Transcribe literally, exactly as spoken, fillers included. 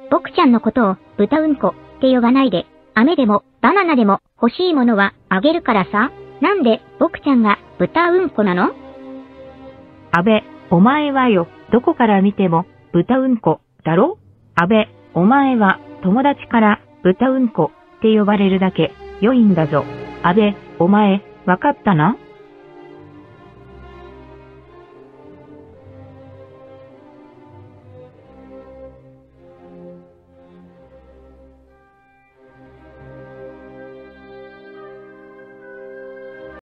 僕ちゃんのことを豚うんこって呼ばないで、飴でもバナナでも欲しいものはあげるからさ。なんで僕ちゃんが豚うんこなの？ 阿部、お前はよ、どこから見ても豚うんこだろ？阿部、お前は友達から豚うんこって呼ばれるだけ良いんだぞ。阿部、お前、わかったな？